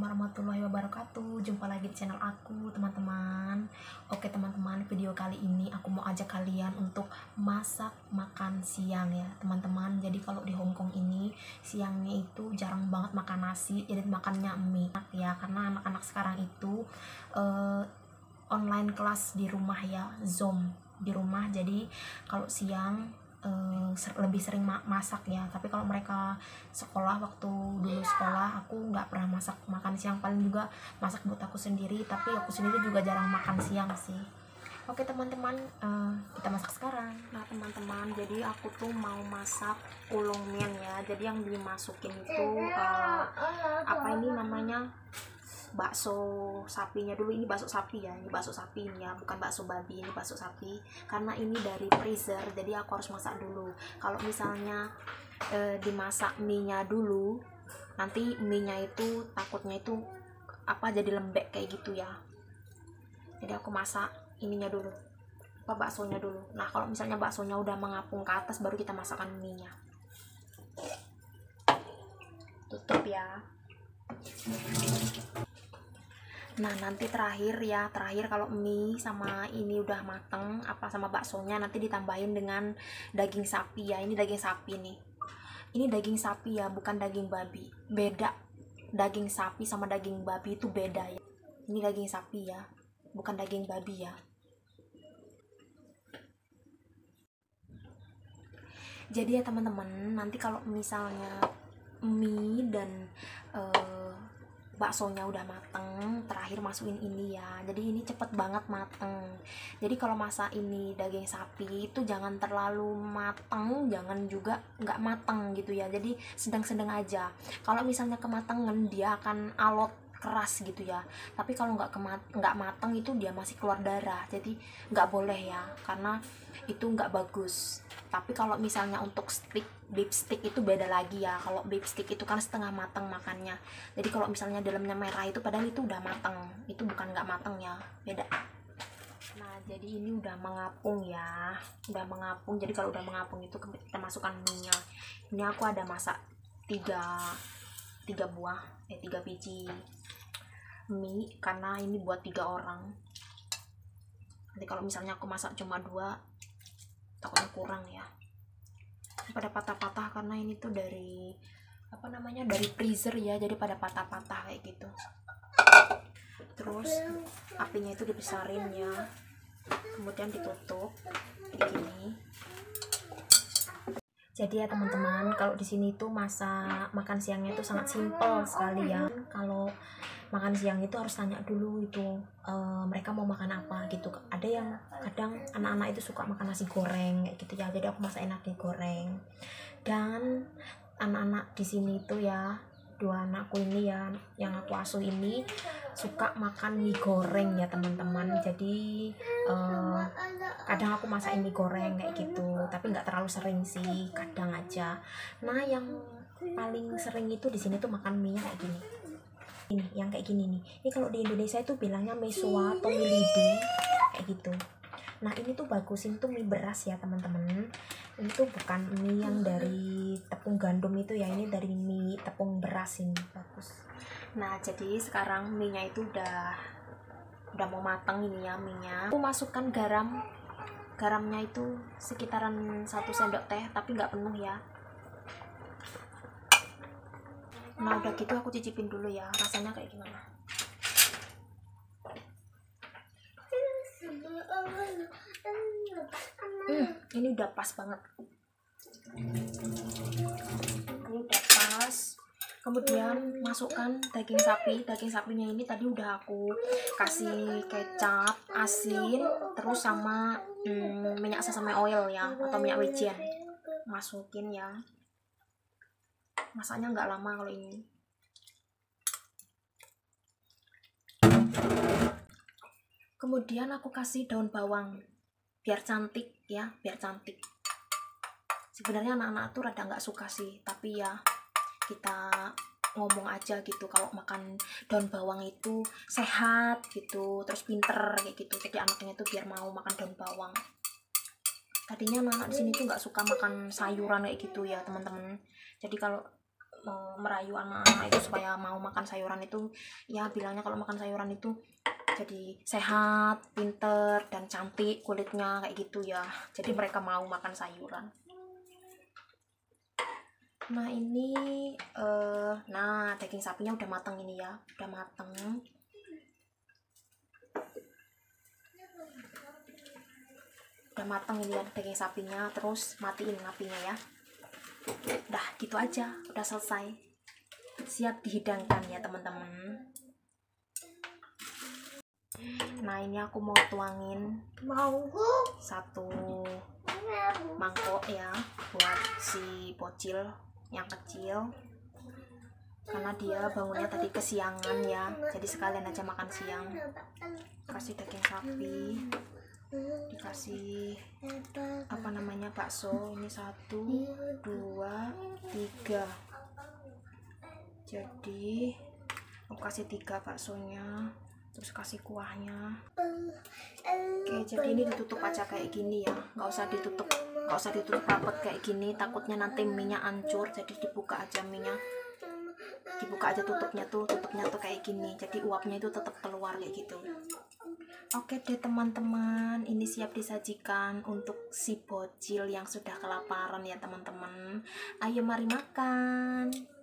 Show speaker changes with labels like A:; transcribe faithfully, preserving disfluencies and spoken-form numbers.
A: warahmatullahi wabarakatuh. Jumpa lagi di channel aku, teman-teman. Oke teman-teman, video kali ini aku mau ajak kalian untuk masak makan siang ya teman-teman. Jadi kalau di Hongkong ini siangnya itu jarang banget makan nasi, jadi makannya mie ya, karena anak-anak sekarang itu uh, online kelas di rumah ya, Zoom di rumah. Jadi kalau siang Uh, lebih sering ma masak ya, tapi kalau mereka sekolah, waktu dulu sekolah aku nggak pernah masak makan siang, paling juga masak buat aku sendiri, tapi aku sendiri juga jarang makan siang sih. Oke teman-teman, uh, kita masak sekarang. Nah teman-teman, jadi aku tuh mau masak ulong mian ya. Jadi yang dimasukin itu uh, apa ini namanya, bakso sapinya dulu. Ini bakso sapi ya, ini bakso sapi ini ya, bukan bakso babi, ini bakso sapi, karena ini dari freezer, jadi aku harus masak dulu. Kalau misalnya e, dimasak mie nya dulu, nanti mie nya itu takutnya itu apa, jadi lembek kayak gitu ya. Jadi aku masak ininya dulu, apa, baksonya dulu. Nah kalau misalnya baksonya udah mengapung ke atas, baru kita masakkan mie nya. Tutup ya. Nah nanti terakhir ya, terakhir kalau mie sama ini udah mateng, apa sama baksonya, nanti ditambahin dengan daging sapi ya. Ini daging sapi nih, ini daging sapi ya, bukan daging babi. Beda, daging sapi sama daging babi itu beda ya. Ini daging sapi ya, bukan daging babi ya. Jadi ya teman-teman, nanti kalau misalnya mie dan uh, baksonya udah mateng, terakhir masukin ini ya. Jadi ini cepet banget mateng. Jadi kalau masak ini daging sapi itu jangan terlalu mateng, jangan juga nggak mateng gitu ya. Jadi sedang-sedang aja. Kalau misalnya kematangan dia akan alot keras gitu ya. Tapi kalau nggak kemat nggak mateng itu dia masih keluar darah. Jadi nggak boleh ya, karena itu nggak bagus. Tapi kalau misalnya untuk stick, beef stick itu beda lagi ya. Kalau beef stick itu kan setengah matang makannya. Jadi kalau misalnya dalamnya merah itu padahal itu udah matang, itu bukan nggak matang ya, beda. Nah jadi ini udah mengapung ya, udah mengapung. Jadi kalau udah mengapung itu kita masukkan mie nya. Ini aku ada masak tiga tiga buah, eh tiga biji mie, karena ini buat tiga orang. Nanti kalau misalnya aku masak cuma dua, takutnya kurang ya, pada patah-patah, karena ini tuh dari apa namanya, dari freezer ya, jadi pada patah-patah kayak gitu. Terus apinya itu dibesarin ya, kemudian ditutup kayak gini. Jadi ya teman-teman, kalau di sini tuh masak makan siangnya itu sangat simpel sekali ya. Kalau makan siang itu harus tanya dulu itu e, mereka mau makan apa gitu. Ada yang kadang anak-anak itu suka makan nasi goreng kayak gitu ya. Jadi aku masakin nasi goreng. Dan anak-anak di sini itu ya, dua anakku ini ya, yang aku asuh ini suka makan mie goreng ya teman-teman. Jadi uh, kadang aku masakin mie goreng kayak gitu, tapi nggak terlalu sering sih, kadang aja. Nah yang paling sering itu di sini tuh makan mie kayak gini. Ini yang kayak gini nih. Ini kalau di Indonesia itu bilangnya mesua atau mie lidi kayak gitu. Nah ini tuh bagusin tuh mie beras ya teman-teman. Ini tuh bukan mie yang dari tepung gandum itu ya, ini dari mie tepung beras, ini bagus. Nah jadi sekarang mie nya itu udah udah mau matang ini ya mie nya. Aku masukkan garam, garamnya itu sekitaran satu sendok teh, tapi nggak penuh ya. Nah udah gitu aku cicipin dulu ya, rasanya kayak gimana. Hmm, ini udah pas banget. Ini udah pas. Kemudian masukkan daging sapi. Daging sapinya ini tadi udah aku kasih kecap, asin, terus sama hmm, minyak sesame oil ya, atau minyak wijen. Masukin ya. Masaknya nggak lama kalau ini. Kemudian aku kasih daun bawang biar cantik ya, biar cantik. Sebenarnya anak-anak tuh rada nggak suka sih, tapi ya kita ngomong aja gitu kalau makan daun bawang itu sehat gitu, terus pinter kayak gitu. Jadi anaknya tuh biar mau makan daun bawang. Tadinya anak-anak di sini tuh nggak suka makan sayuran kayak gitu ya teman-teman. Jadi kalau uh, merayu anak-anak itu supaya mau makan sayuran itu, ya bilangnya kalau makan sayuran itu jadi sehat, pinter, dan cantik kulitnya kayak gitu ya. Jadi mereka mau makan sayuran. Nah ini uh, nah daging sapinya udah mateng ini ya, udah mateng. Udah mateng ini ya daging sapinya. Terus matiin apinya ya. Udah gitu aja, udah selesai, siap dihidangkan ya teman-teman. Nah ini aku mau tuangin satu mangkok ya buat si bocil yang kecil, karena dia bangunnya tadi kesiangan ya, jadi sekalian aja makan siang. Kasih daging sapi, dikasih apa namanya bakso, ini satu dua tiga, jadi aku kasih tiga baksonya, terus kasih kuahnya. Oke, jadi ini ditutup aja kayak gini ya, nggak usah ditutup nggak usah ditutup rapet kayak gini, takutnya nanti minyak hancur. Jadi dibuka aja minyak, dibuka aja tutupnya tuh tutupnya tuh kayak gini, jadi uapnya itu tetap keluar kayak gitu. Oke deh teman-teman, ini siap disajikan untuk si bocil yang sudah kelaparan ya teman-teman. Ayo mari makan.